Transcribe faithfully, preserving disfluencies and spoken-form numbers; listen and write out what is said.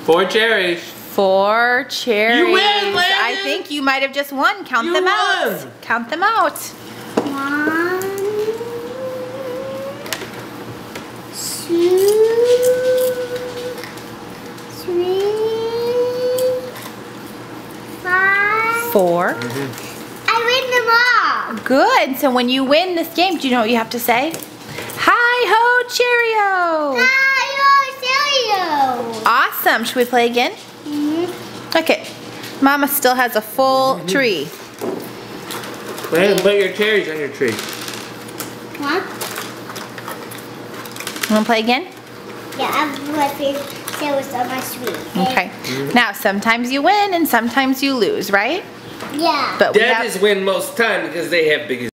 Four cherries. Four cherries. You win, Landon. I think you might have just won. Count You them won. out. Count them out. One, two, three, five. Four. Mm-hmm. I win them all. Good. So when you win this game, do you know what you have to say? Hi-ho, Cheerio. Hi-ho, Cheerio. Awesome. Should we play again? Mm-hmm. Okay. Mama still has a full mm-hmm. tree. Landon, put your cherries on your tree. What? You want to play again? Yeah, I'm putting cherries on my tree. Okay. Mm-hmm. Now, sometimes you win and sometimes you lose, right? Yeah. But we have Daddies win most time because they have biggest